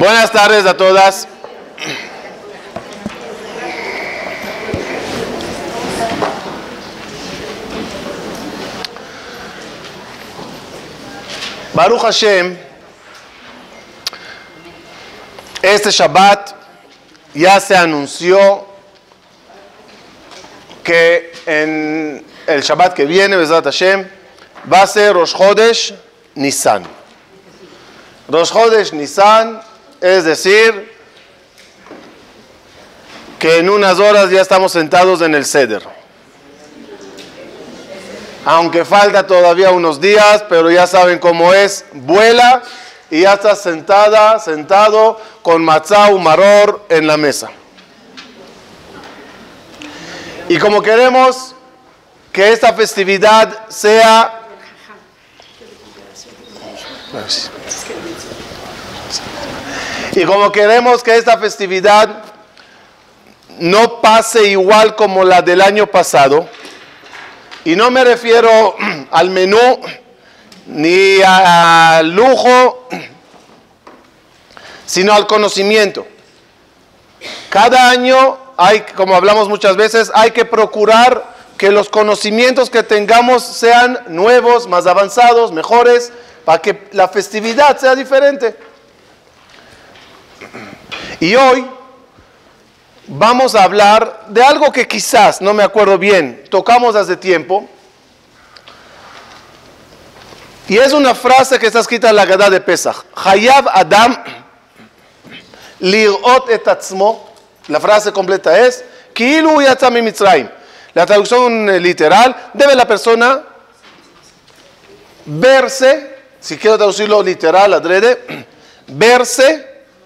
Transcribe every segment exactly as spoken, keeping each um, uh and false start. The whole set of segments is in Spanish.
Buenas tardes a todas. Baruch Hashem, este Shabbat ya se anunció que en el Shabbat que viene, Bezrat Hashem, va a ser Rosh Chodesh Nisan. Rosh Chodesh Nisan, es decir, que en unas horas ya estamos sentados en el Seder. Aunque falta todavía unos días, pero ya saben cómo es, vuela y ya estás sentada, sentado con matzah u maror en la mesa. Y como queremos que esta festividad sea y como queremos que esta festividad no pase igual como la del año pasado, y no me refiero al menú ni al lujo, sino al conocimiento. Cada año hay, como hablamos muchas veces, hay que procurar que los conocimientos que tengamos sean nuevos, más avanzados, mejores, para que la festividad sea diferente. Y hoy vamos a hablar de algo que quizás, no me acuerdo bien, tocamos hace tiempo. Y es una frase que está escrita en la Haggadah de Pesach. Hayav Adam lirot et atzmo. La frase completa es Ki'ilu yatza mimitzrayim. La traducción literal, debe la persona verse, si quiero traducirlo literal, adrede, verse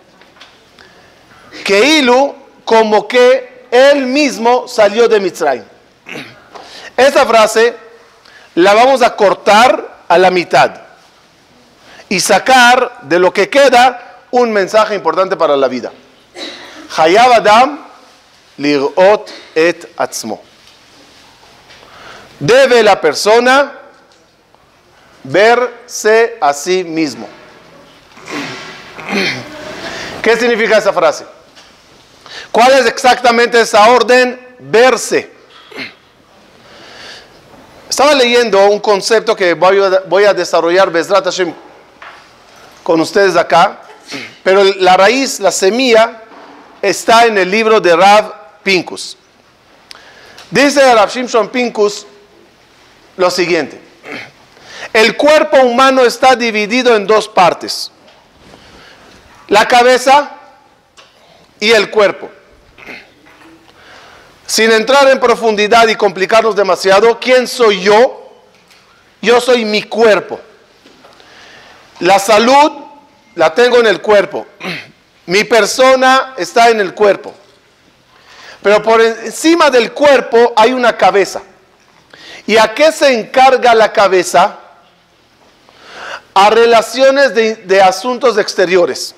Ki'ilu, como que él mismo salió de Mitzrayim. Esta frase la vamos a cortar a la mitad y sacar de lo que queda un mensaje importante para la vida. Hayav Adam lirot et atzmo. Debe la persona verse a sí mismo. ¿Qué significa esa frase? ¿Cuál es exactamente esa orden? Verse. Estaba leyendo un concepto que voy a, voy a desarrollar Bezrat Hashem con ustedes acá, pero la raíz, la semilla, está en el libro de Rav Pinkus. Dice Rav Shimshon Pinkus lo siguiente: el cuerpo humano está dividido en dos partes, la cabeza y el cuerpo. Sin entrar en profundidad y complicarnos demasiado, ¿quién soy yo? Yo soy mi cuerpo. La salud la tengo en el cuerpo. Mi persona está en el cuerpo. Pero por encima del cuerpo hay una cabeza. ¿Y a qué se encarga la cabeza? A relaciones de, de asuntos exteriores.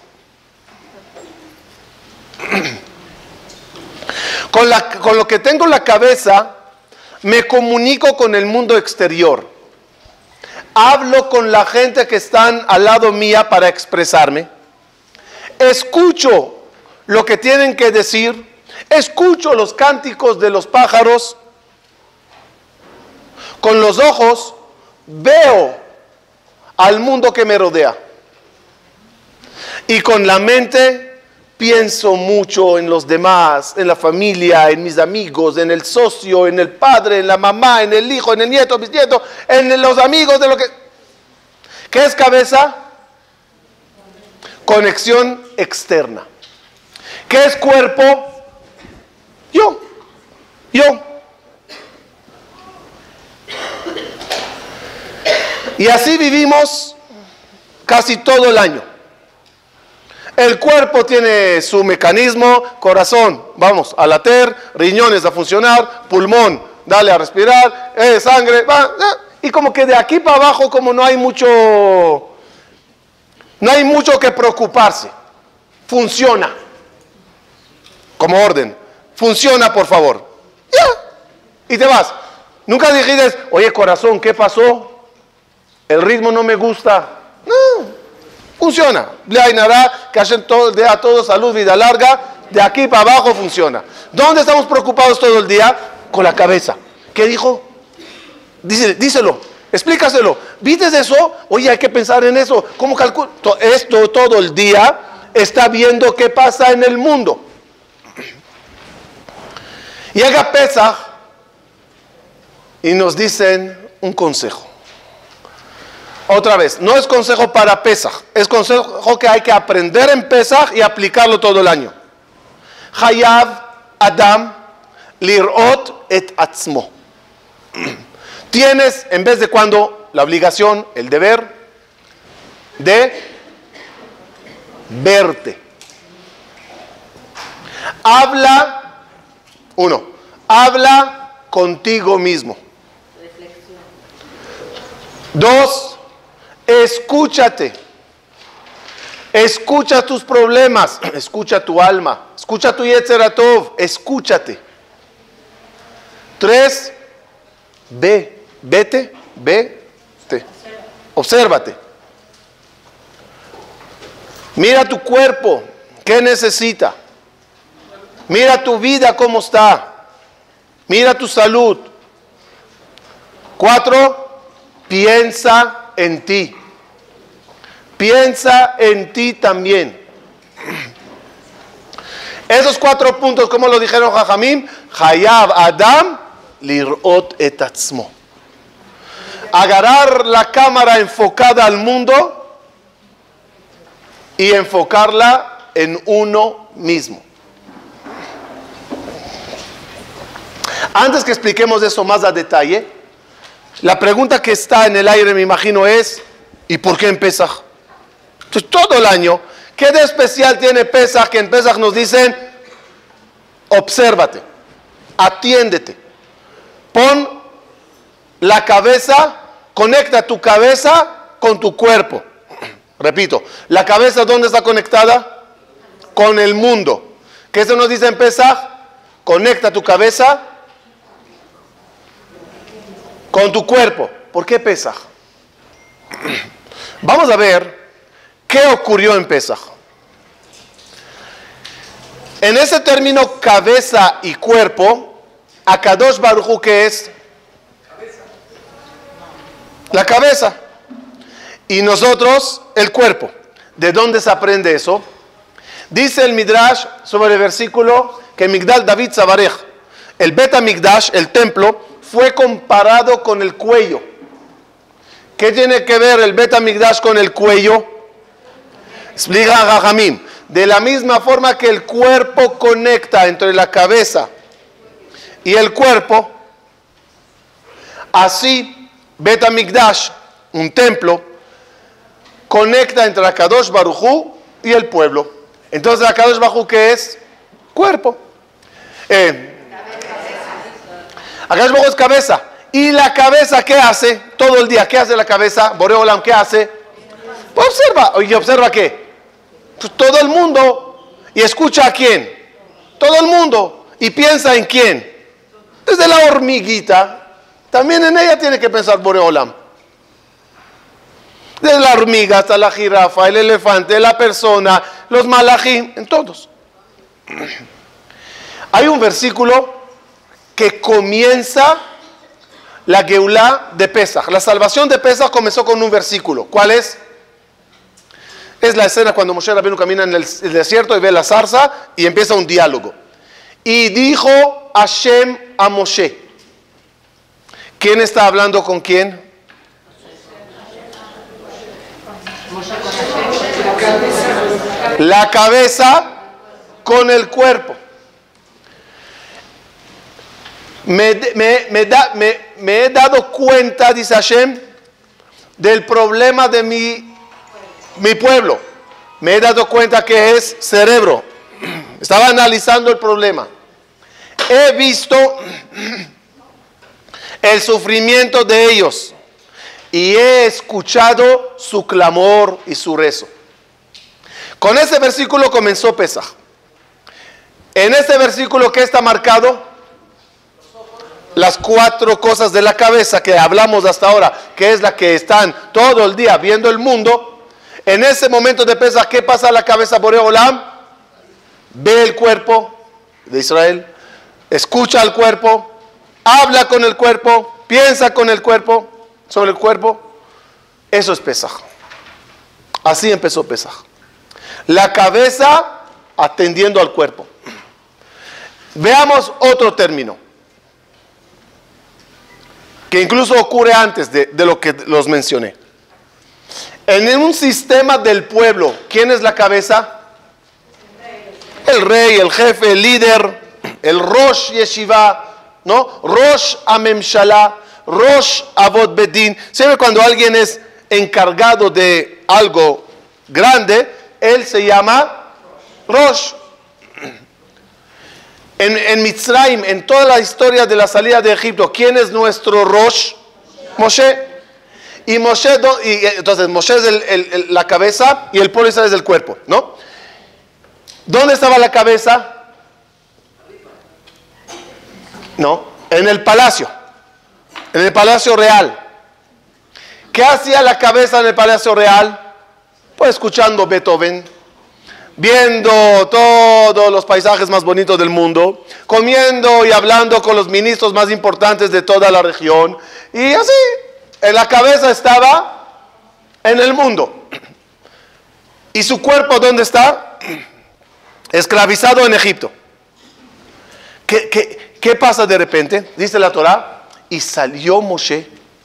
Con, la, con lo que tengo en la cabeza, me comunico con el mundo exterior. Hablo con la gente que están al lado mía para expresarme. Escucho lo que tienen que decir. Escucho los cánticos de los pájaros. Con los ojos veo al mundo que me rodea. Y con la mente pienso mucho en los demás, en la familia, en mis amigos, en el socio, en el padre, en la mamá, en el hijo, en el nieto, bisnieto, en los amigos de lo que... ¿Qué es cabeza? Conexión externa. ¿Qué es cuerpo? Yo. Yo. Y así vivimos casi todo el año. El cuerpo tiene su mecanismo: corazón, vamos a latir, riñones a funcionar, pulmón, dale a respirar, eh, sangre, va, eh, y como que de aquí para abajo como no hay mucho, no hay mucho que preocuparse. Funciona. Como orden. Funciona, por favor. Ya. Y te vas. Nunca dijiste, oye corazón, ¿qué pasó? El ritmo no me gusta. No. Funciona. Que hacen todo el día, todo salud, vida larga. De aquí para abajo funciona. ¿Dónde estamos preocupados todo el día? Con la cabeza. ¿Qué dijo? Díselo, díselo, explícaselo. ¿Viste eso? Oye, hay que pensar en eso. ¿Cómo calculo? Esto todo el día está viendo qué pasa en el mundo. Llega Pesaj y nos dicen un consejo. Otra vez, no es consejo para Pesaj, es consejo que hay que aprender en Pesaj y aplicarlo todo el año. Hayav Adam lirot et atzmo. Tienes, en vez de cuando, la obligación, el deber de verte. Habla, uno, habla contigo mismo. Dos, escúchate. Escucha tus problemas, escucha tu alma, escucha tu Yetzer Hatov, escúchate. Tres, ve, vete, vete, obsérvate. Mira tu cuerpo, ¿qué necesita? Mira tu vida, cómo está. Mira tu salud. Cuatro, piensa en ti. Piensa en ti también. Esos cuatro puntos, ¿cómo lo dijeron Jajamim? Hayav Adam lirot et atzmo. Agarrar la cámara enfocada al mundo y enfocarla en uno mismo. Antes que expliquemos eso más a detalle, la pregunta que está en el aire, me imagino, es ¿y por qué en Pesaj? Entonces, todo el año, ¿qué de especial tiene Pesaj? Que en Pesaj nos dicen, obsérvate, atiéndete, pon la cabeza, conecta tu cabeza con tu cuerpo. Repito, ¿la cabeza dónde está conectada? Con el mundo. ¿Qué eso nos dice en Pesaj? Conecta tu cabeza con tu cuerpo. ¿Por qué Pesaj? Vamos a ver qué ocurrió en Pesaj. En ese término cabeza y cuerpo, Akadosh Baruj Hu, ¿qué es? La cabeza. Y nosotros, el cuerpo. ¿De dónde se aprende eso? Dice el Midrash sobre el versículo que Migdal David Zabarej, el Bet HaMikdash, el templo, fue comparado con el cuello. ¿Qué tiene que ver el Bet HaMikdash con el cuello? Explica Jajamim. De la misma forma que el cuerpo conecta entre la cabeza y el cuerpo, así Bet HaMikdash, un templo, conecta entre Akadosh Baruj Hu y el pueblo. Entonces Akadosh Baruj Hu, ¿qué es? Cuerpo. Eh, Akadosh Baruj Hu es cabeza. ¿Y la cabeza qué hace? Todo el día, ¿qué hace la cabeza? Boreo Olam, ¿qué hace? Pues observa. Oye, ¿observa qué? Pues todo el mundo. ¿Y escucha a quién? Todo el mundo. ¿Y piensa en quién? Desde la hormiguita, también en ella tiene que pensar Boreo Olam. Desde la hormiga hasta la jirafa, el elefante, la persona, los malajim, en todos. Hay un versículo que comienza la Geulá de Pesaj. La salvación de Pesaj comenzó con un versículo. ¿Cuál es? Es la escena cuando Moshe Rabbeinu camina en el desierto y ve la zarza y empieza un diálogo. Y dijo Hashem a Moshe. ¿Quién está hablando con quién? La cabeza con el cuerpo. Me, me, me, da, me, me he dado cuenta, dice Hashem, del problema de mi, mi pueblo. Me he dado cuenta que es cerebro. Estaba analizando el problema. He visto el sufrimiento de ellos y he escuchado su clamor y su rezo. Con ese versículo comenzó Pesaj. En ese versículo, ¿qué está marcado? Las cuatro cosas de la cabeza que hablamos hasta ahora, que es la que están todo el día viendo el mundo. En ese momento de Pesaj, ¿qué pasa a la cabeza Boré Olam? Ve el cuerpo de Israel, escucha al cuerpo, habla con el cuerpo, piensa con el cuerpo, sobre el cuerpo. Eso es Pesaj. Así empezó Pesaj. La cabeza atendiendo al cuerpo. Veamos otro término, que incluso ocurre antes de, de lo que los mencioné. En un sistema del pueblo, ¿quién es la cabeza? El rey, el jefe, el líder, el Rosh Yeshiva, ¿no? Rosh Amemshala, Rosh Avot Bedin. Siempre cuando alguien es encargado de algo grande, él se llama Rosh. En, en Mitzrayim, en toda la historia de la salida de Egipto, ¿quién es nuestro Rosh? Moshe. Y Moshe, y, entonces Moshe es el, el, el, la cabeza y el pueblo Israel es el cuerpo, ¿no? ¿Dónde estaba la cabeza? No, en el palacio, en el palacio real. ¿Qué hacía la cabeza en el palacio real? Pues escuchando Beethoven, viendo todos los paisajes más bonitos del mundo, comiendo y hablando con los ministros más importantes de toda la región, y así, en la cabeza estaba en el mundo. ¿Y su cuerpo dónde está? Esclavizado en Egipto. ¿Qué, qué, qué pasa de repente? Dice la Torá, y salió Moshe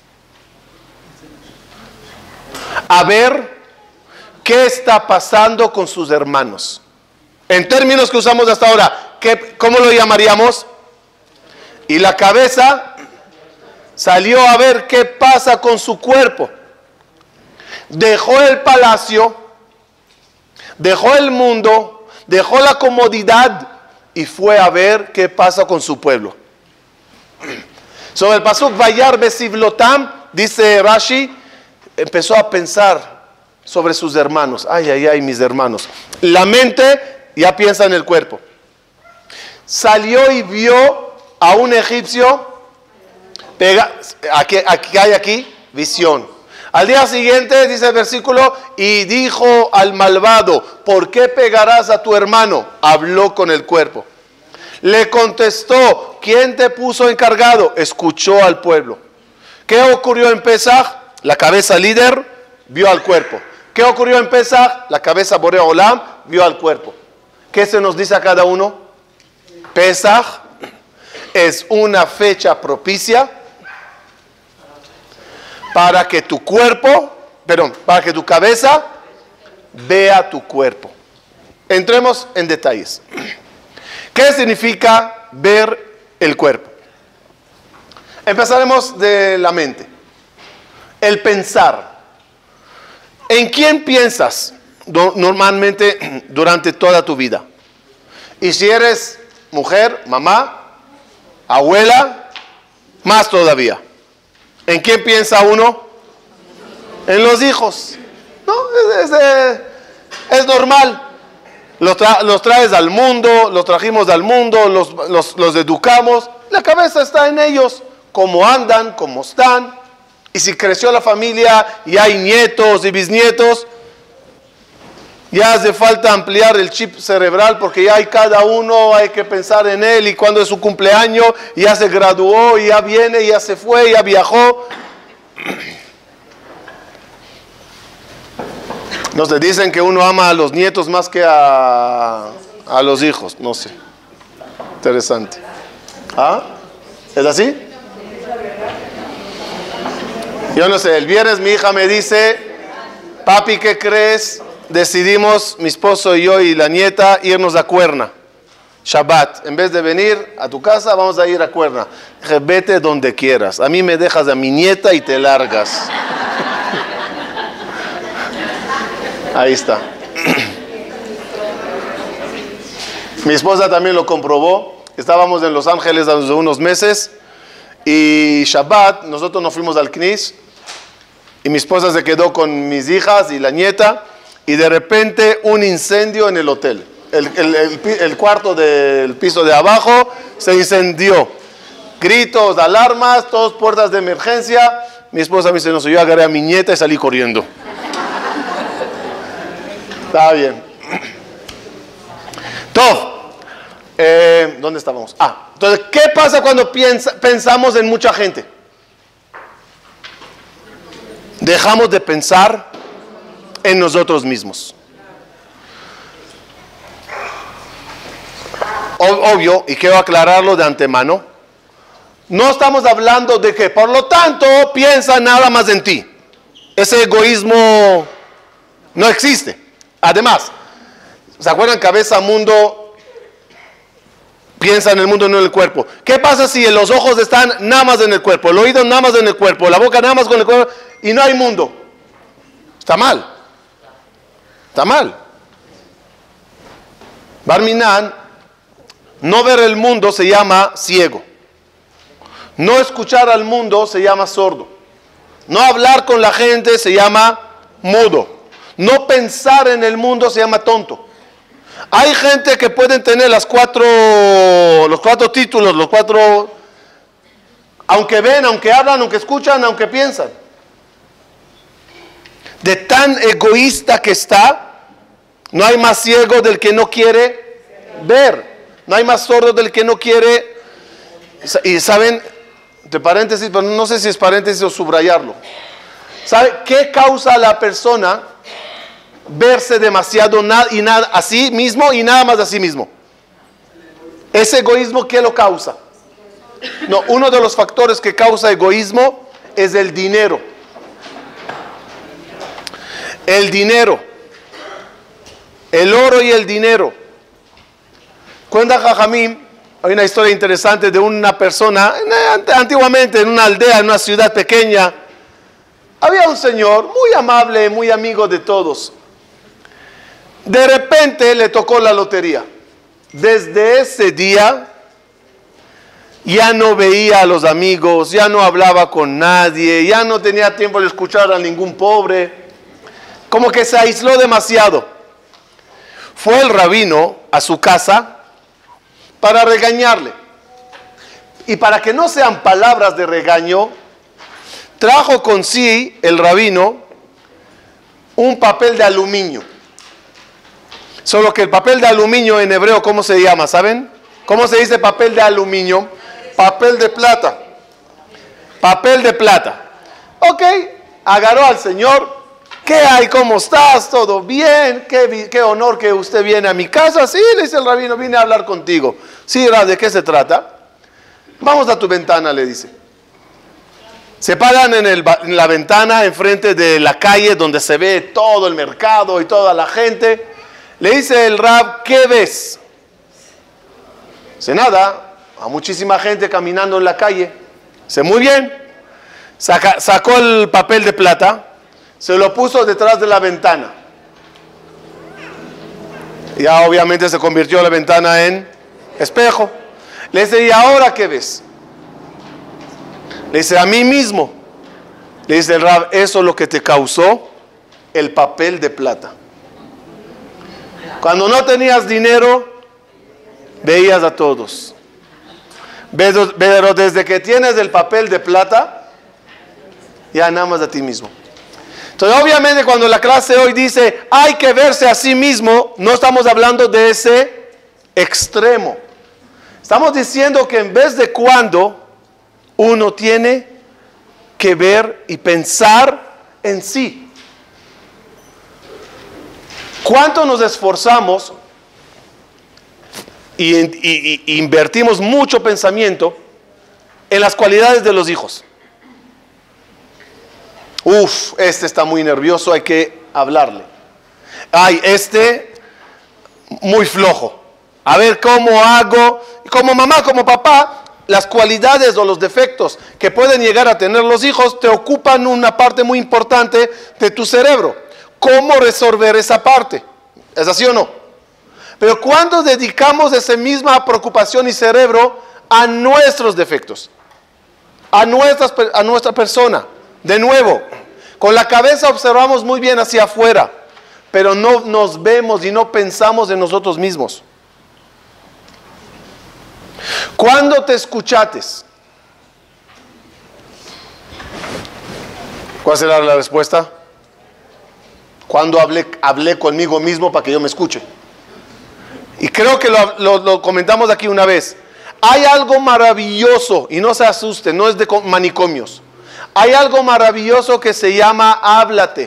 a ver qué está pasando con sus hermanos. En términos que usamos hasta ahora, ¿qué, ¿cómo lo llamaríamos? Y la cabeza salió a ver qué pasa con su cuerpo. Dejó el palacio, dejó el mundo, dejó la comodidad y fue a ver qué pasa con su pueblo. Sobre el pasuk Vayar Besivlotam, dice Rashi, empezó a pensar sobre sus hermanos. Ay, ay, ay, mis hermanos. La mente ya piensa en el cuerpo. Salió y vio a un egipcio, pega, aquí, aquí hay aquí, visión. Al día siguiente, dice el versículo, y dijo al malvado, ¿por qué pegarás a tu hermano? Habló con el cuerpo. Le contestó, ¿quién te puso encargado? Escuchó al pueblo. ¿Qué ocurrió en Pesaj? La cabeza líder vio al cuerpo. ¿Qué ocurrió en Pesaj? La cabeza Boré Olam vio al cuerpo. ¿Qué se nos dice a cada uno? Pesaj es una fecha propicia para que tu cuerpo, perdón, para que tu cabeza vea tu cuerpo. Entremos en detalles. ¿Qué significa ver el cuerpo? Empezaremos de la mente. El pensar. ¿En quién piensas normalmente durante toda tu vida? Y si eres mujer, mamá, abuela, más todavía. ¿En quién piensa uno? En los hijos. ¿No? Es, es, es normal. Los, tra los traes al mundo, los trajimos al mundo, los, los, los educamos. La cabeza está en ellos. Cómo andan, cómo están. Y si creció la familia y hay nietos y bisnietos, ya hace falta ampliar el chip cerebral porque ya hay cada uno, hay que pensar en él y cuando es su cumpleaños, ya se graduó, ya viene, ya se fue, ya viajó. No sé, dicen que uno ama a los nietos más que a, a los hijos, no sé. Interesante. ¿Ah? ¿Es así? Yo no sé, el viernes mi hija me dice, papi, ¿qué crees? Decidimos, mi esposo y yo y la nieta, irnos a Cuerna, Shabbat. En vez de venir a tu casa, vamos a ir a Cuerna. Dije, vete donde quieras. A mí me dejas a mi nieta y te largas. Ahí está. Mi esposa también lo comprobó. Estábamos en Los Ángeles hace unos meses y Shabbat, nosotros nos fuimos al Knis y mi esposa se quedó con mis hijas y la nieta. Y de repente un incendio en el hotel. El, el, el, el cuarto del piso de abajo se incendió. Gritos, alarmas, todas puertas de emergencia. Mi esposa me dice, no sé, yo agarré a mi nieta y salí corriendo. Está bien. Top. Eh, ¿Dónde estábamos? Ah, entonces, ¿qué pasa cuando piensa, pensamos en mucha gente? Dejamos de pensar en nosotros mismos. Obvio, y quiero aclararlo de antemano, no estamos hablando de que, por lo tanto, piensa nada más en ti. Ese egoísmo no existe. Además, ¿se acuerdan? Cabeza, mundo, piensa en el mundo, no en el cuerpo. ¿Qué pasa si los ojos están nada más en el cuerpo, el oído nada más en el cuerpo, la boca nada más con el cuerpo y no hay mundo? Está mal. Está mal. Barminan, no ver el mundo se llama ciego. No escuchar al mundo se llama sordo. No hablar con la gente se llama mudo. No pensar en el mundo se llama tonto. Hay gente que pueden tener las cuatro, los cuatro títulos, los cuatro, aunque ven, aunque hablan, aunque escuchan, aunque piensan. De tan egoísta que está, no hay más ciego del que no quiere ver. No hay más sordo del que no quiere. Y saben, de paréntesis, pero no sé si es paréntesis o subrayarlo. ¿Sabe qué causa a la persona verse demasiado nada y nada a sí mismo y nada más a sí mismo? Ese egoísmo, ¿qué lo causa? No, uno de los factores que causa egoísmo es el dinero. El dinero. El oro y el dinero. Cuenta Jajamín, hay una historia interesante de una persona, antiguamente en una aldea, en una ciudad pequeña, había un señor muy amable, muy amigo de todos. De repente le tocó la lotería. Desde ese día ya no veía a los amigos, ya no hablaba con nadie, ya no tenía tiempo de escuchar a ningún pobre. Como que se aisló demasiado. Fue el rabino a su casa para regañarle. Y para que no sean palabras de regaño, trajo con sí el rabino un papel de aluminio. Solo que el papel de aluminio en hebreo, ¿cómo se llama? ¿Saben? ¿Cómo se dice papel de aluminio? Papel de plata. Papel de plata. Ok, agarró al señor. ¿Qué hay? ¿Cómo estás? ¿Todo bien? ¿Qué, qué honor que usted viene a mi casa? Sí, le dice el rabino, vine a hablar contigo. Sí, Rab, ¿de qué se trata? Vamos a tu ventana, le dice. Se paran en, el, en la ventana, enfrente de la calle, donde se ve todo el mercado y toda la gente. Le dice el Rab, ¿qué ves? Dice, nada, a muchísima gente caminando en la calle. Dice, muy bien. Saca, sacó el papel de plata. Se lo puso detrás de la ventana. Ya obviamente se convirtió la ventana en espejo. Le dice, ¿y ahora qué ves? Le dice, a mí mismo. Le dice el Rab, eso es lo que te causó el papel de plata. Cuando no tenías dinero, veías a todos. Pero desde que tienes el papel de plata, ya nada más a ti mismo. Entonces, obviamente, cuando la clase hoy dice hay que verse a sí mismo, no estamos hablando de ese extremo. Estamos diciendo que en vez de cuando uno tiene que ver y pensar en sí. ¿Cuánto nos esforzamos y, y, y invertimos mucho pensamiento en las cualidades de los hijos? Uf, este está muy nervioso, hay que hablarle. Ay, este muy flojo. A ver cómo hago. Como mamá, como papá, las cualidades o los defectos que pueden llegar a tener los hijos te ocupan una parte muy importante de tu cerebro. ¿Cómo resolver esa parte? ¿Es así o no? Pero cuando dedicamos esa misma preocupación y cerebro a nuestros defectos, a, nuestras, a nuestra persona, de nuevo, con la cabeza observamos muy bien hacia afuera, pero no nos vemos y no pensamos en nosotros mismos. ¿Cuándo te escuchates? ¿Cuál será la respuesta? Cuando hablé, hablé conmigo mismo para que yo me escuche. Y creo que lo, lo, lo comentamos aquí una vez. Hay algo maravilloso, y no se asusten, no es de manicomios. Hay algo maravilloso que se llama háblate.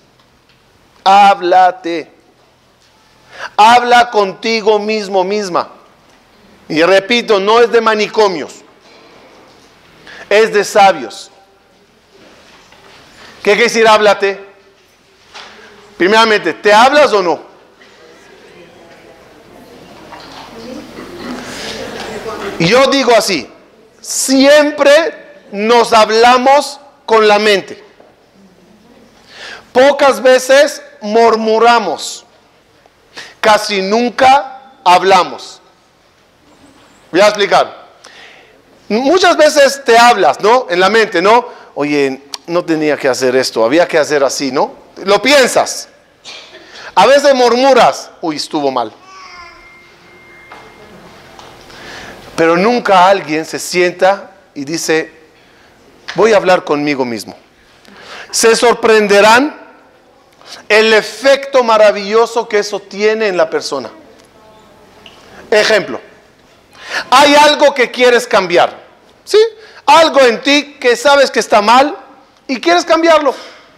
Háblate. Habla contigo mismo, misma. Y repito, no es de manicomios. Es de sabios. ¿Qué quiere decir háblate? Primeramente, ¿te hablas o no? Y yo digo así, siempre nos hablamos con la mente. Pocas veces murmuramos. Casi nunca hablamos. Voy a explicar. Muchas veces te hablas, ¿no? En la mente, ¿no? Oye, no tenía que hacer esto, había que hacer así, ¿no? Lo piensas. A veces murmuras, uy, estuvo mal. Pero nunca alguien se sienta y dice, voy a hablar conmigo mismo. Se sorprenderán el efecto maravilloso que eso tiene en la persona. Ejemplo, hay algo que quieres cambiar, ¿sí? Algo en ti que sabes que está mal y quieres cambiarlo.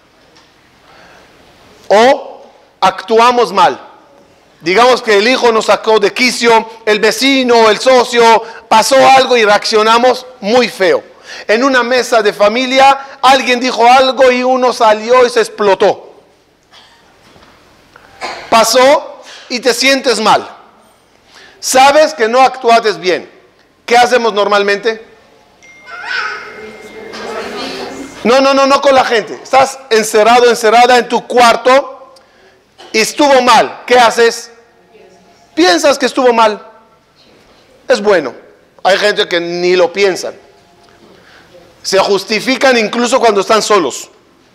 O actuamos mal. Digamos que el hijo nos sacó de quicio, el vecino, el socio, pasó algo y reaccionamos muy feo. En una mesa de familia, alguien dijo algo y uno salió y se explotó. Pasó y te sientes mal. Sabes que no actuaste bien. ¿Qué hacemos normalmente? No, no, no, no con la gente. Estás encerrado, encerrada en tu cuarto y estuvo mal. ¿Qué haces? Piensas que estuvo mal. Es bueno. Hay gente que ni lo piensan. Se justifican incluso cuando están solos.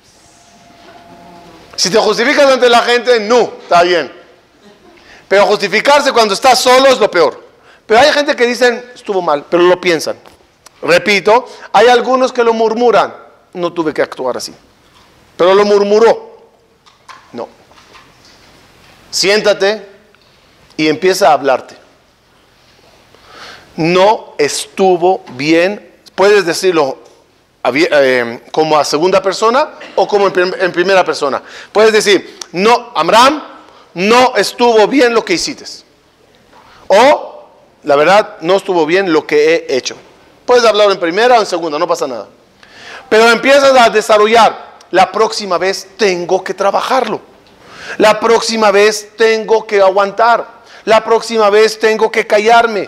Si te justificas ante la gente, no, está bien. Pero justificarse cuando estás solo es lo peor. Pero hay gente que dicen, estuvo mal, pero lo piensan. Repito, hay algunos que lo murmuran. No tuve que actuar así. Pero lo murmuró. No. Siéntate y empieza a hablarte. No estuvo bien. Puedes decirlo eh, como a segunda persona o como en, prim en primera persona. Puedes decir, no, Amram, no estuvo bien lo que hiciste. O, la verdad, no estuvo bien lo que he hecho. Puedes hablar en primera o en segunda, no pasa nada. Pero empiezas a desarrollar. La próxima vez tengo que trabajarlo. La próxima vez tengo que aguantar. La próxima vez tengo que callarme.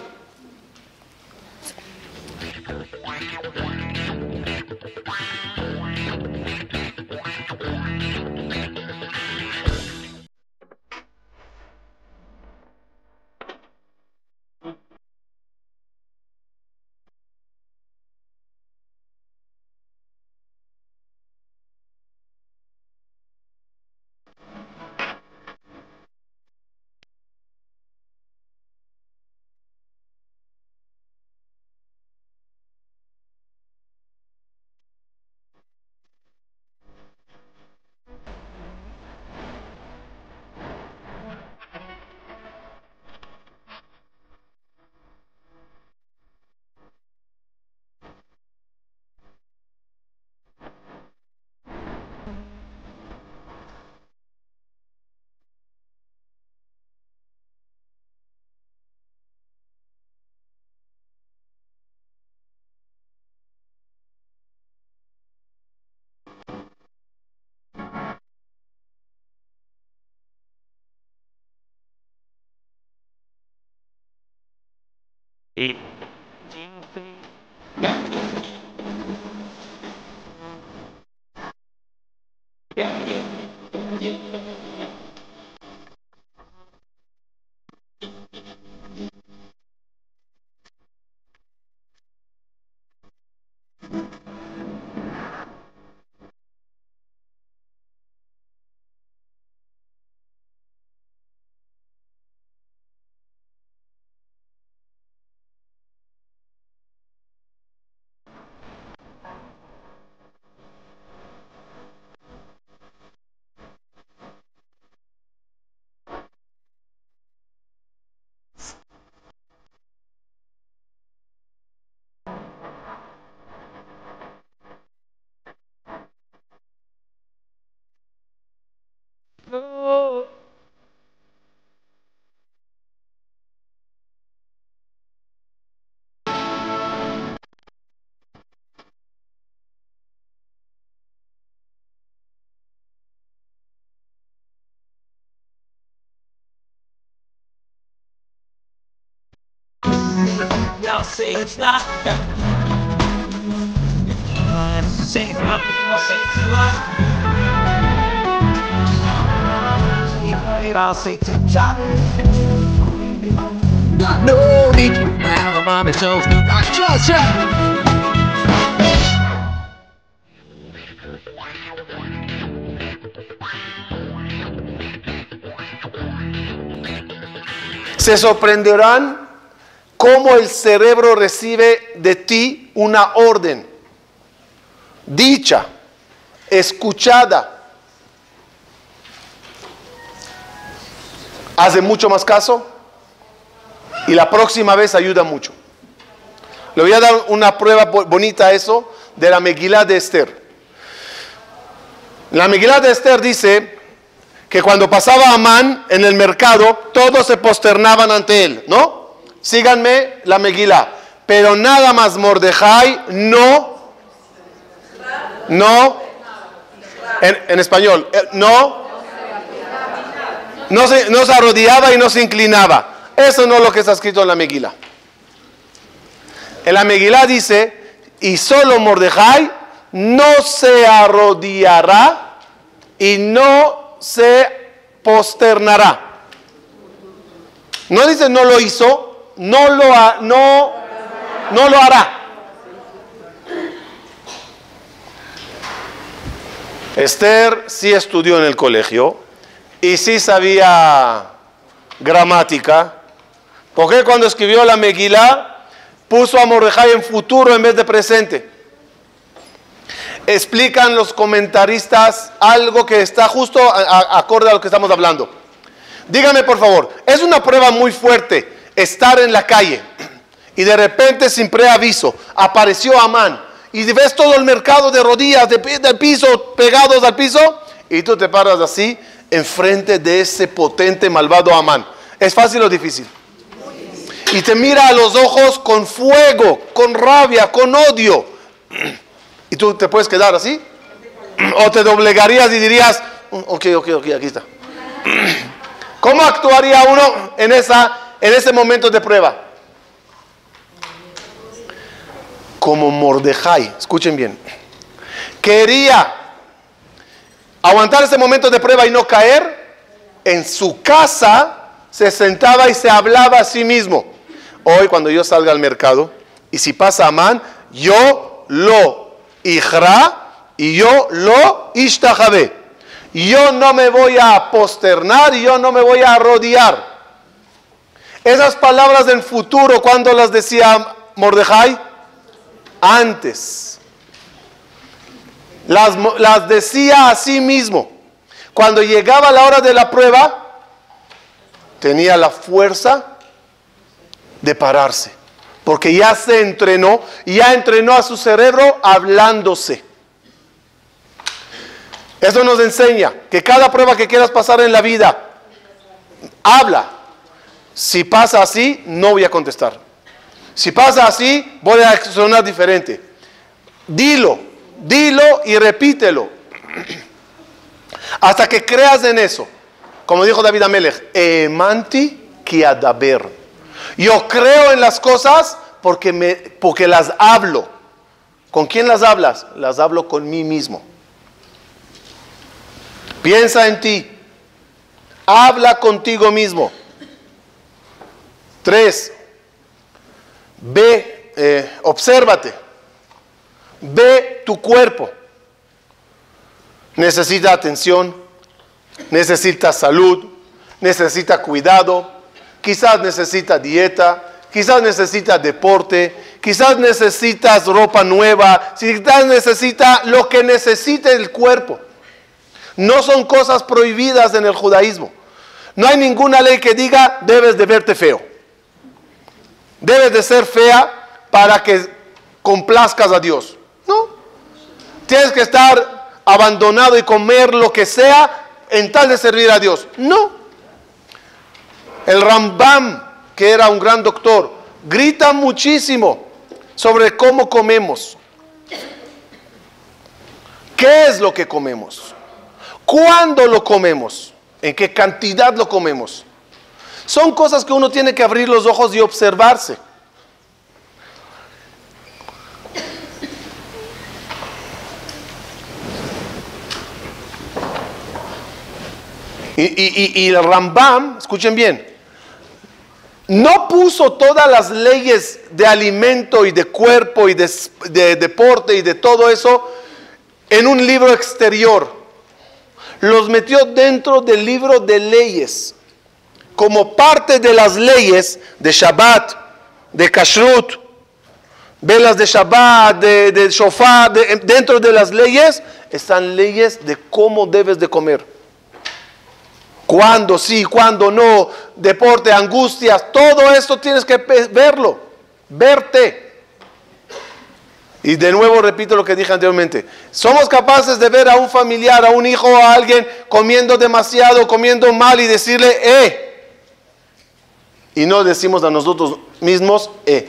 Y No need to have a mommy so just Se sorprenderán cómo el cerebro recibe de ti una orden, dicha, escuchada. Hace mucho más caso y la próxima vez ayuda mucho. Le voy a dar una prueba bonita a eso de la Megilá de Esther. La Megilá de Esther dice que cuando pasaba Amán en el mercado, todos se posternaban ante él, ¿no? Síganme la Megilá. Pero nada más Mordejai no, no, en, en español, no, no se, no se arrodillaba y no se inclinaba. Eso no es lo que está escrito en la Megilá. En la Megilá dice, y solo Mordejai no se arrodillará y no se posternará. No dice no lo hizo, no lo, ha, no, no lo hará. Esther sí estudió en el colegio y sí sabía gramática, porque cuando escribió la Megilá puso a Mordejai en futuro en vez de presente. Explican los comentaristas algo que está justo a, a, acorde a lo que estamos hablando. Dígame por favor, es una prueba muy fuerte estar en la calle y de repente sin preaviso apareció Amán y ves todo el mercado de rodillas, de, del piso, pegados al piso, y tú te paras así enfrente de ese potente malvado Amán. ¿Es fácil o difícil? Y te mira a los ojos con fuego, con rabia, con odio. ¿Y tú te puedes quedar así? ¿O te doblegarías y dirías, ok, ok, ok, aquí está? ¿Cómo actuaría uno en, esa, en ese momento de prueba? Como Mordejai, escuchen bien. Quería aguantar ese momento de prueba y no caer. En su casa se sentaba y se hablaba a sí mismo. Hoy cuando yo salga al mercado y si pasa Amán, yo lo Ijra y yo lo ishtajabe. Yo no me voy a posternar y yo no me voy a arrodillar. Esas palabras en futuro, ¿cuándo las decía Mordejai? Antes. Las, las decía a sí mismo. Cuando llegaba la hora de la prueba, tenía la fuerza de pararse. Porque ya se entrenó, y ya entrenó a su cerebro hablándose. Eso nos enseña que cada prueba que quieras pasar en la vida, habla. Si pasa así, no voy a contestar. Si pasa así, voy a accionar diferente. Dilo, dilo y repítelo. Hasta que creas en eso. Como dijo David Amelech, emanti ki adaber. Yo creo en las cosas porque, me, porque las hablo. ¿Con quién las hablas? Las hablo con mí mismo. Piensa en ti. Habla contigo mismo. Tres. Ve, eh, obsérvate. Ve tu cuerpo. Necesita atención. Necesita salud. Necesita cuidado. Quizás necesita dieta, quizás necesita deporte, quizás necesitas ropa nueva, quizás necesita lo que necesite el cuerpo. No son cosas prohibidas en el judaísmo. No hay ninguna ley que diga debes de verte feo. Debes de ser fea para que complazcas a Dios. No. Tienes que estar abandonado y comer lo que sea en tal de servir a Dios. No. El Rambam, que era un gran doctor, grita muchísimo sobre cómo comemos. ¿Qué es lo que comemos? ¿Cuándo lo comemos? ¿En qué cantidad lo comemos? Son cosas que uno tiene que abrir los ojos y observarse. Y, y, y, y el Rambam, escuchen bien, no puso todas las leyes de alimento y de cuerpo y de, de deporte y de todo eso en un libro exterior. Los metió dentro del libro de leyes, como parte de las leyes de Shabbat, de Kashrut, velas de Shabbat, de, de Shofar. De, dentro de las leyes están leyes de cómo debes de comer. Cuándo sí, cuándo no, deporte, angustias, todo esto tienes que verlo, verte. Y de nuevo repito lo que dije anteriormente. Somos capaces de ver a un familiar, a un hijo, a alguien comiendo demasiado, comiendo mal y decirle, eh. Y no decimos a nosotros mismos, eh.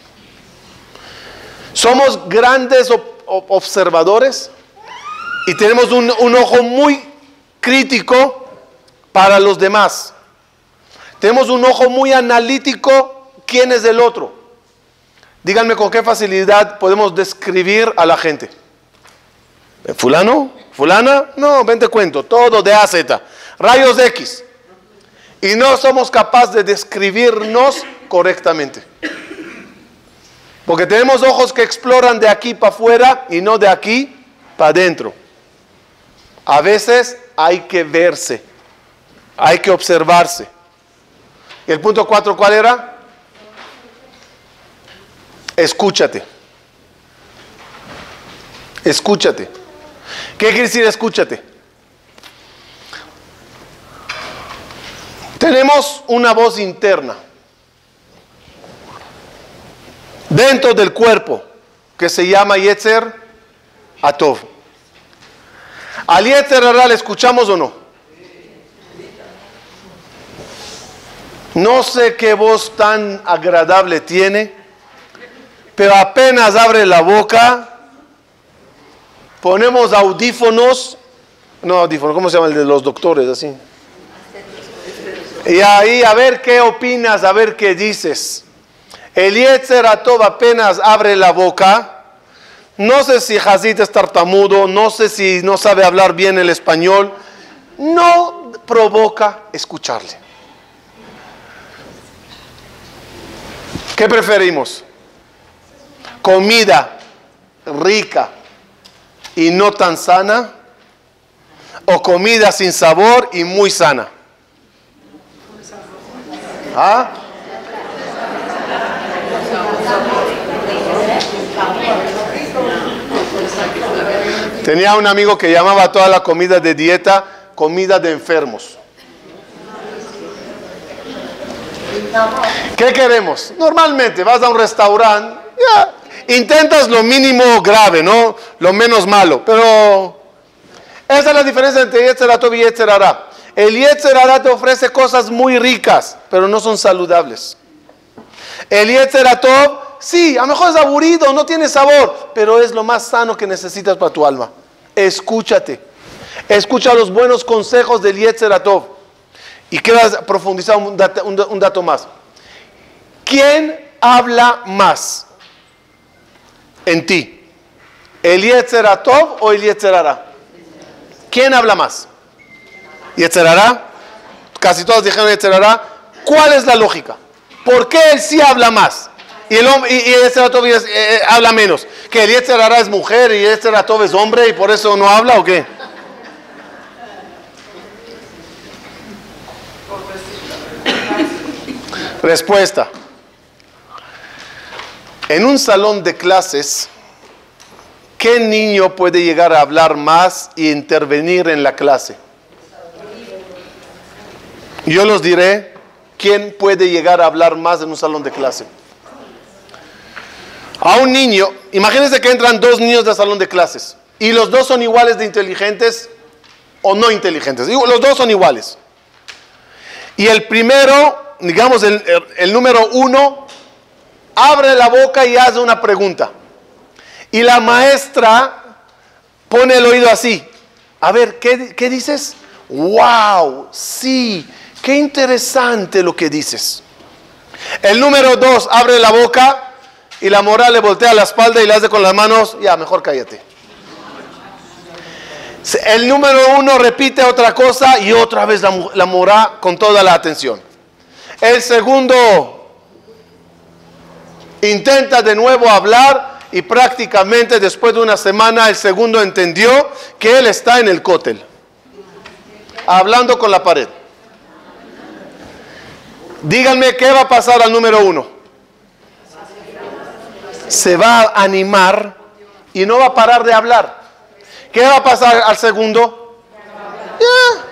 Somos grandes observadores y tenemos un, un ojo muy crítico para los demás. Tenemos un ojo muy analítico, ¿quién es el otro? Díganme con qué facilidad podemos describir a la gente. ¿Fulano? ¿Fulana? No, ven te cuento, todo de A a Z. Rayos X. Y no somos capaces de describirnos correctamente. Porque tenemos ojos que exploran de aquí para afuera y no de aquí para adentro. A veces hay que verse, hay que observarse. ¿Y el punto cuatro cuál era? Escúchate. Escúchate. ¿Qué quiere decir escúchate? Tenemos una voz interna dentro del cuerpo que se llama Yetzer Atov. ¿Al Yetzer Hara le escuchamos o no? No sé qué voz tan agradable tiene, pero apenas abre la boca, ponemos audífonos, no audífonos, ¿cómo se llama el de los doctores? Así. Y ahí a ver qué opinas, a ver qué dices. El Yetzer Atov apenas abre la boca, no sé si Hazit es tartamudo, no sé si no sabe hablar bien el español, no provoca escucharle. ¿Qué preferimos? ¿Comida rica y no tan sana? ¿O comida sin sabor y muy sana? ¿Ah? Tenía un amigo que llamaba toda la comida de dieta comida de enfermos. ¿Qué queremos? Normalmente vas a un restaurante, ya, intentas lo mínimo grave, ¿no? Lo menos malo, pero esa es la diferencia entre Yetzer Atov y Yetzer Hara. El Yetzer Hara te ofrece cosas muy ricas, pero no son saludables. El Yetzer Atov, sí, a lo mejor es aburrido, no tiene sabor, pero es lo más sano que necesitas para tu alma. Escúchate, escucha los buenos consejos del Yetzer Atov. Y quiero profundizar un dato, un, un dato más. ¿Quién habla más en ti? ¿El Yetzer Atov o el Yetzer Hara? ¿Quién habla más? ¿Yetzer Hara? Casi todos dijeron Yetzer Hara. ¿Cuál es la lógica? ¿Por qué él sí habla más? Y el, y, y el Yetzer Atov es, eh, habla menos. ¿Que el Yetzer Hara es mujer y el Yetzer Atov es hombre y por eso no habla o qué? Respuesta. En un salón de clases, ¿qué niño puede llegar a hablar más y intervenir en la clase? Yo los diré, ¿quién puede llegar a hablar más en un salón de clase? A un niño, imagínense que entran dos niños del salón de clases y los dos son iguales de inteligentes o no inteligentes. Digo, los dos son iguales. Y el primero, digamos el, el, el número uno, abre la boca y hace una pregunta. Y la maestra pone el oído así. A ver, ¿qué, qué dices? ¡Wow! Sí, qué interesante lo que dices. El número dos abre la boca y la moral le voltea la espalda y le hace con las manos, ya, mejor cállate. El número uno repite otra cosa y otra vez la, la morá con toda la atención. El segundo intenta de nuevo hablar y prácticamente después de una semana el segundo entendió que él está en el cótel, hablando con la pared. Díganme qué va a pasar al número uno. Se va a animar y no va a parar de hablar. ¿Qué va a pasar al segundo? Yeah.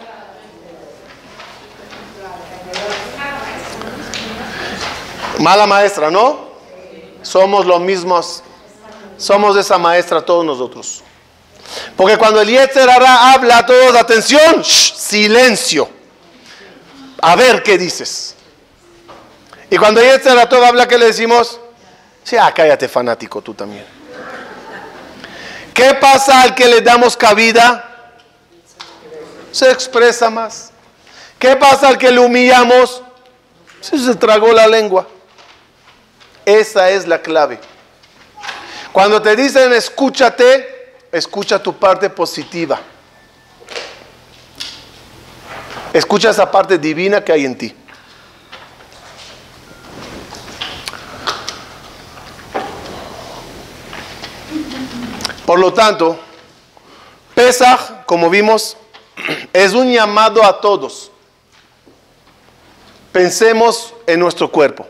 Mala maestra, ¿no? Somos los mismos. Somos esa maestra todos nosotros. Porque cuando el Yetzer Hará habla, todos, atención, shh, silencio. A ver qué dices. Y cuando el Yetzer Hará habla, ¿qué le decimos? Sí, ah, cállate, fanático, tú también. ¿Qué pasa al que le damos cabida? Se expresa más. ¿Qué pasa al que le humillamos? Se tragó la lengua. Esa es la clave. Cuando te dicen escúchate, escucha tu parte positiva. Escucha esa parte divina que hay en ti. Por lo tanto, Pesaj, como vimos, es un llamado a todos. Pensemos en nuestro cuerpo.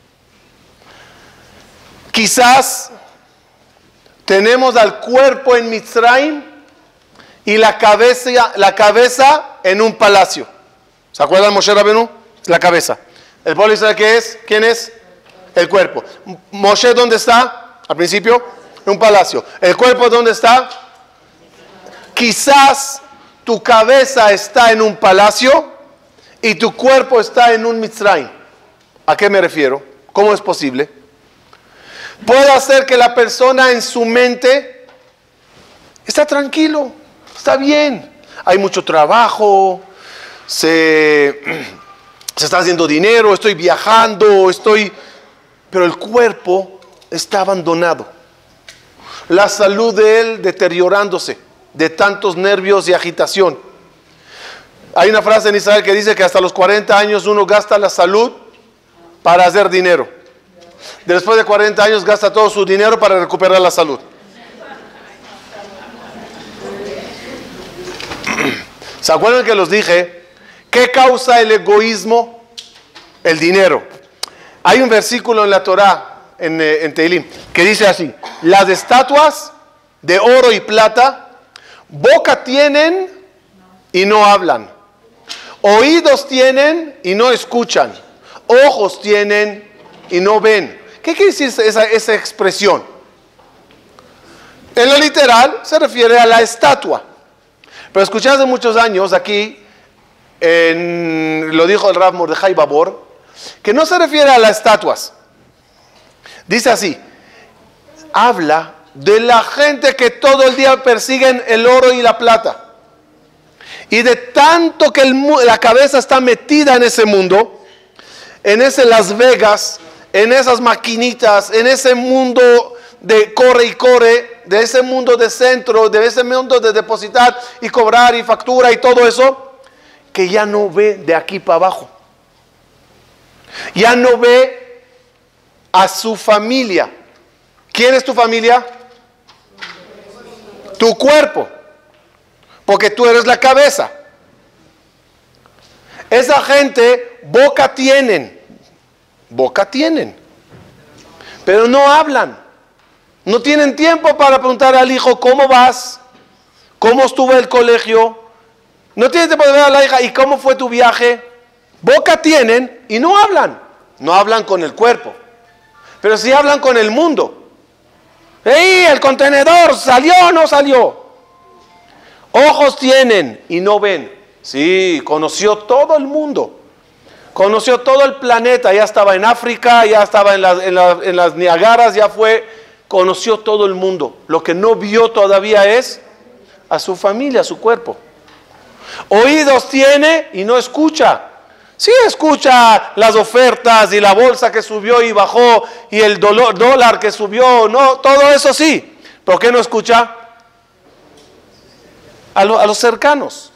Quizás tenemos al cuerpo en Mitzrayim y la cabeza, la cabeza en un palacio. ¿Se acuerdan Moshe Rabenu? La cabeza. ¿El pueblo sabe qué es? ¿Quién es? El cuerpo. Moshe, ¿dónde está? Al principio, en un palacio. ¿El cuerpo dónde está? Quizás tu cabeza está en un palacio y tu cuerpo está en un Mitzrayim. ¿A qué me refiero? ¿Cómo es posible? Puede ser que la persona en su mente está tranquilo, está bien, hay mucho trabajo, se, se está haciendo dinero, estoy viajando, estoy... pero el cuerpo está abandonado. La salud de él deteriorándose de tantos nervios y agitación. Hay una frase en Israel que dice que hasta los cuarenta años uno gasta la salud para hacer dinero. Después de cuarenta años gasta todo su dinero para recuperar la salud. ¿Se acuerdan que los dije? ¿Qué causa el egoísmo? El dinero. Hay un versículo en la Torá, en, en Tehilim, que dice así: las estatuas de oro y plata, boca tienen y no hablan, oídos tienen y no escuchan, ojos tienen y no ven. ¿Qué quiere decir esa, esa expresión? En lo literal se refiere a la estatua. Pero escuché hace muchos años aquí, en, lo dijo el Rav Mordechai Babor, que no se refiere a las estatuas. Dice así: habla de la gente que todo el día persiguen el oro y la plata. Y de tanto que el, la cabeza está metida en ese mundo, en ese Las Vegas, en esas maquinitas, en ese mundo de corre y corre, de ese mundo de centro, de ese mundo de depositar y cobrar y factura y todo eso, que ya no ve de aquí para abajo. Ya no ve a su familia. ¿Quién es tu familia? Tu cuerpo, porque tú eres la cabeza. Esa gente boca tienen, boca tienen, pero no hablan. No tienen tiempo para preguntar al hijo: ¿cómo vas? ¿Cómo estuvo el colegio? No tienen tiempo de ver a la hija: ¿y cómo fue tu viaje? Boca tienen y no hablan. No hablan con el cuerpo, pero sí hablan con el mundo. ¡Ey! El contenedor salió o no salió. Ojos tienen y no ven. Sí, conoció todo el mundo. Conoció todo el planeta. Ya estaba en África, ya estaba en, la, en, la, en las Niagaras, ya fue. Conoció todo el mundo. Lo que no vio todavía es a su familia, a su cuerpo. Oídos tiene y no escucha. Sí escucha las ofertas y la bolsa que subió y bajó y el dólar, dólar que subió, no, todo eso sí. ¿Por qué no escucha? a, lo, a los cercanos.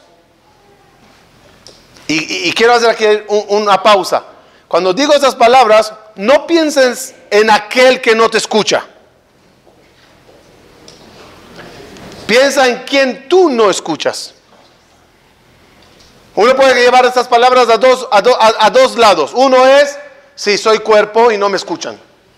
Y, y, y quiero hacer aquí un, una pausa. Cuando digo esas palabras, no pienses en aquel que no te escucha. Piensa en quien tú no escuchas. Uno puede llevar estas palabras a dos, a, do, a, a dos lados. Uno es, si soy cuerpo y no me escuchan.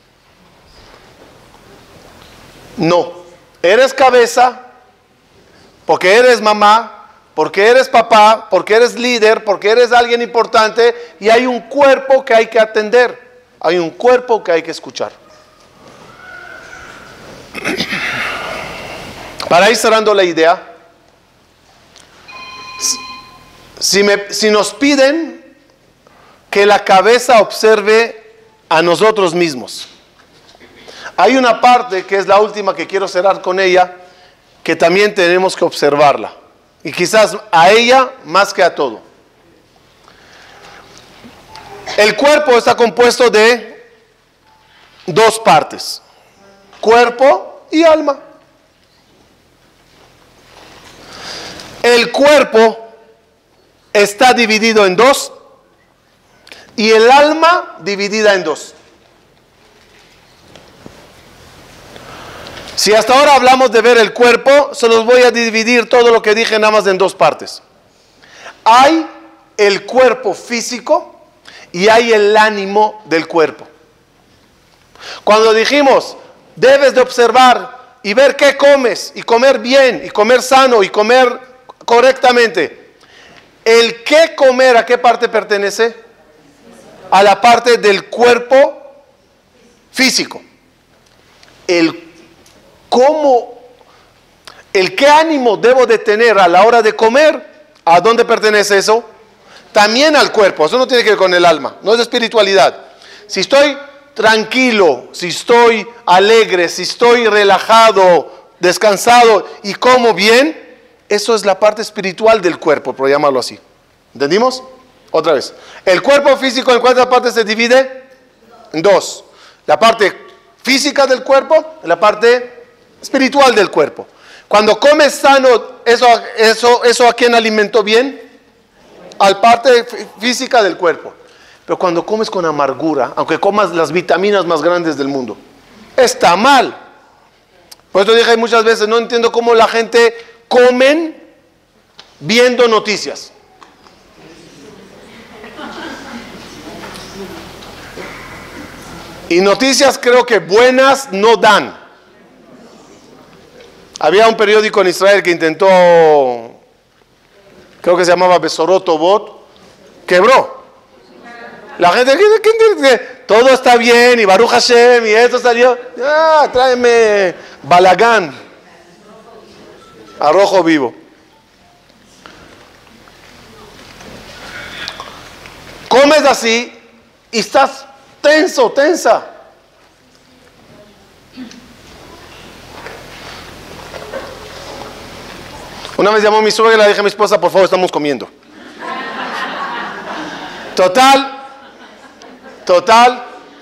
No, eres cabeza, porque eres mamá, porque eres papá, porque eres líder, porque eres alguien importante, y hay un cuerpo que hay que atender, hay un cuerpo que hay que escuchar. Para ir cerrando la idea, si, me, si nos piden que la cabeza observe a nosotros mismos, hay una parte que es la última que quiero cerrar con ella, que también tenemos que observarla. Y quizás a ella más que a todo. El cuerpo está compuesto de dos partes. Cuerpo y alma. El cuerpo está dividido en dos y el alma dividida en dos. Si hasta ahora hablamos de ver el cuerpo, se los voy a dividir todo lo que dije nada más en dos partes. Hay el cuerpo físico y hay el ánimo del cuerpo. Cuando dijimos, debes de observar y ver qué comes, y comer bien, y comer sano, y comer correctamente. ¿El qué comer a qué parte pertenece? A la parte del cuerpo físico. El ¿Cómo, el qué ánimo debo de tener a la hora de comer? ¿A dónde pertenece eso? También al cuerpo. Eso no tiene que ver con el alma, no es espiritualidad. Si estoy tranquilo, si estoy alegre, si estoy relajado, descansado y como bien, eso es la parte espiritual del cuerpo, por llamarlo así. ¿Entendimos? Otra vez. El cuerpo físico, ¿en cuántas partes se divide? En dos. La parte física del cuerpo y la parte espiritual del cuerpo. Cuando comes sano, ¿eso, eso, eso a quién alimentó bien? Al parte física del cuerpo. Pero cuando comes con amargura, aunque comas las vitaminas más grandes del mundo, está mal. Por eso dije muchas veces, no entiendo cómo la gente comen viendo noticias. Y noticias creo que buenas no dan. Había un periódico en Israel que intentó, creo que se llamaba Besorot Tovot, quebró. La gente, ¿qué, qué, qué? Todo está bien, y Baruch Hashem, y esto salió, ah, tráeme balagán, arrojo vivo. Comes así y estás tenso, tensa. Una vez llamó a mi suegra y le dije a mi esposa, por favor, estamos comiendo. Total, total.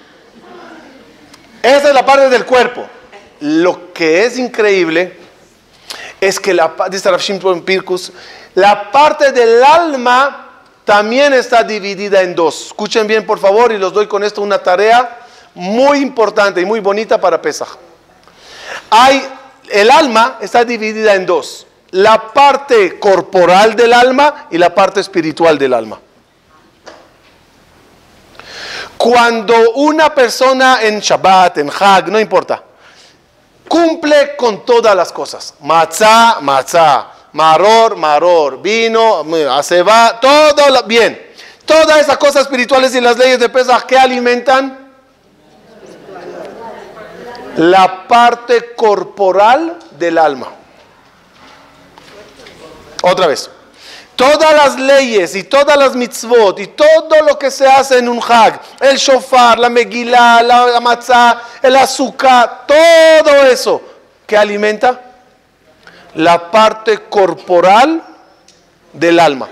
Esa es la parte del cuerpo. Lo que es increíble es que la, dice Rav Shimon Pirkus, la parte del alma también está dividida en dos. Escuchen bien, por favor, y los doy con esto una tarea muy importante y muy bonita para Pesaj. Hay, el alma está dividida en dos. La parte corporal del alma y la parte espiritual del alma. Cuando una persona en Shabbat, en Hag, no importa, cumple con todas las cosas, matzah, matzah, maror, maror, vino, aceba, todo lo, bien. Todas esas cosas espirituales y las leyes de Pesaj, ¿qué alimentan? La parte corporal del alma. Otra vez. Todas las leyes y todas las mitzvot y todo lo que se hace en un Hag, el shofar, la megilá, la, la matzah, el azúcar, todo eso, ¿qué alimenta? La parte corporal del alma.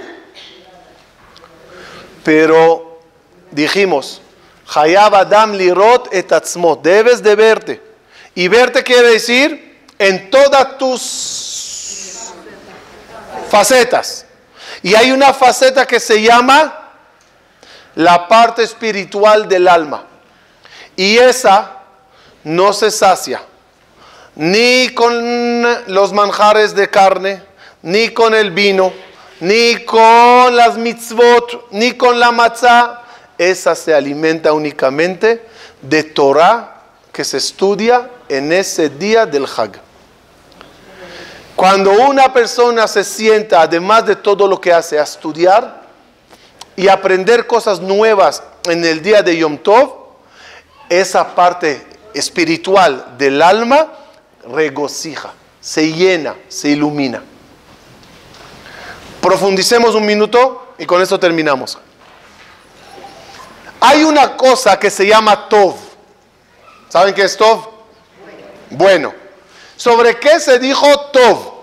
Pero dijimos, Hayav Adam lirot et atzmo, debes de verte. Y verte quiere decir en todas tus Facetas. Y hay una faceta que se llama la parte espiritual del alma. Y esa no se sacia ni con los manjares de carne, ni con el vino, ni con las mitzvot, ni con la matzá. Esa se alimenta únicamente de Torah que se estudia en ese día del Hag. Cuando una persona se sienta, además de todo lo que hace, a estudiar y aprender cosas nuevas en el día de Yom Tov, esa parte espiritual del alma regocija, se llena, se ilumina. Profundicemos un minuto y con esto terminamos. Hay una cosa que se llama Tov. ¿Saben qué es Tov? Bueno. ¿Sobre qué se dijo Tov?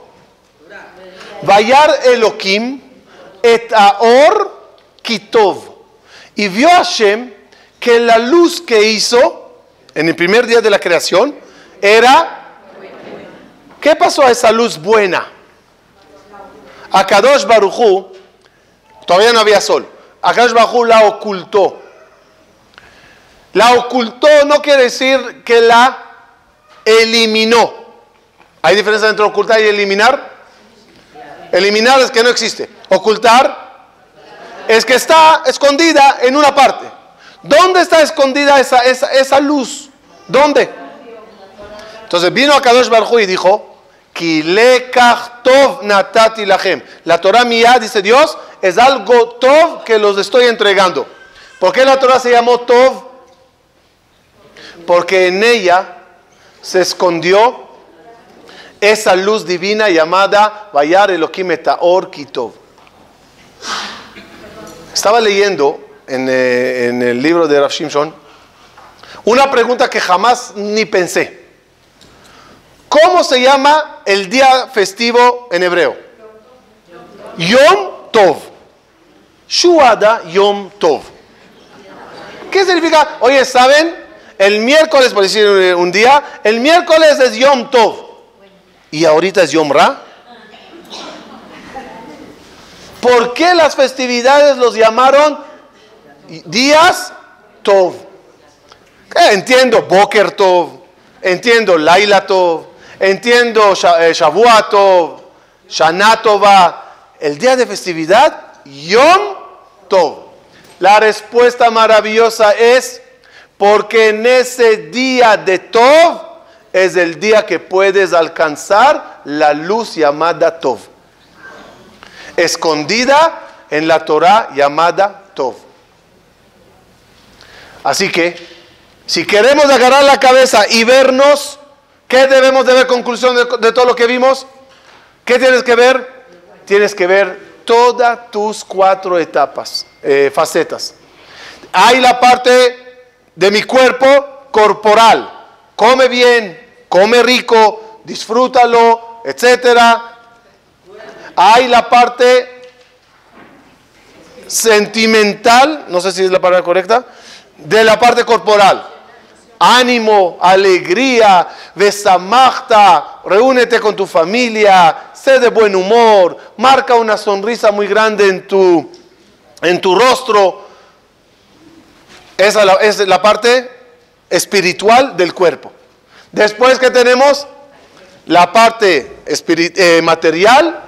Vayar Elohim et aor kitov. Y vio Hashem que la luz que hizo en el primer día de la creación era... ¿Qué pasó a esa luz buena? A Kadosh Baruj Hu, todavía no había sol. A Kadosh Baruj Hu la ocultó. La ocultó no quiere decir que la eliminó. ¿Hay diferencia entre ocultar y eliminar? Eliminar es que no existe. Ocultar es que está escondida en una parte. ¿Dónde está escondida esa, esa, esa luz? ¿Dónde? Entonces vino a Kadosh Baruj Hu y dijo: Ki lekach tov natati lachem. La Torah mía, dice Dios, es algo tov que los estoy entregando. ¿Por qué la Torah se llamó tov? Porque en ella se escondió esa luz divina llamada Vayar Elohim et aor kitov. Estaba leyendo en, eh, en el libro de Rav Shimshon una pregunta que jamás ni pensé. ¿Cómo se llama el día festivo en hebreo? Yom Tov. Shuada Yom Tov. ¿Qué significa? Oye, ¿saben? El miércoles, por decir un día, el miércoles es Yom Tov. ¿Y ahorita es Yom Ra? ¿Por qué las festividades los llamaron días Tov? Eh, entiendo Boker Tov, entiendo Laila Tov, entiendo Shavuot Tov, Shana Tova. El día de festividad, Yom Tov. La respuesta maravillosa es porque en ese día de Tov es el día que puedes alcanzar la luz llamada Tov, escondida en la Torah llamada Tov. Así que, si queremos agarrar la cabeza y vernos, ¿qué debemos de ver? Conclusión de, de todo lo que vimos. ¿Qué tienes que ver? Tienes que ver todas tus cuatro etapas, eh, facetas. Hay la parte de mi cuerpo corporal. Come bien, come rico, disfrútalo, etcétera. Hay la parte sentimental, no sé si es la palabra correcta, de la parte corporal. Ánimo, alegría, besamachta, reúnete con tu familia, sé de buen humor, marca una sonrisa muy grande en tu, en tu rostro. Esa es la, es la parte espiritual del cuerpo. Después que tenemos la parte espirit, eh, material,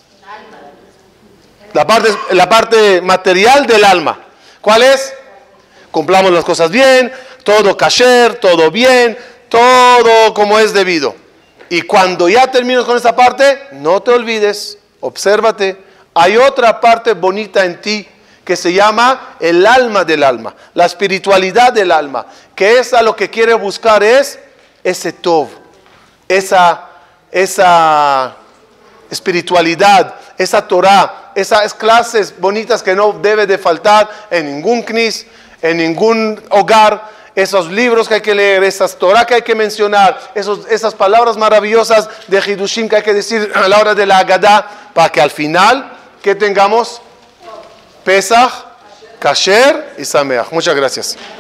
la parte, la parte material del alma. ¿Cuál es? Cumplamos las cosas bien, todo kasher, todo bien, todo como es debido. Y cuando ya termines con esa parte, no te olvides, obsérvate, hay otra parte bonita en ti que se llama el alma del alma, la espiritualidad del alma, que esa lo que quiere buscar es ese tov, esa, esa espiritualidad, esa Torah, esas clases bonitas que no debe de faltar en ningún knis, en ningún hogar, esos libros que hay que leer, esas Torah que hay que mencionar, esos, esas palabras maravillosas de Hidushim que hay que decir a la hora de la Haggadah, para que al final, ¿qué tengamos? Pesach, Kasher y Sameach. Muchas gracias.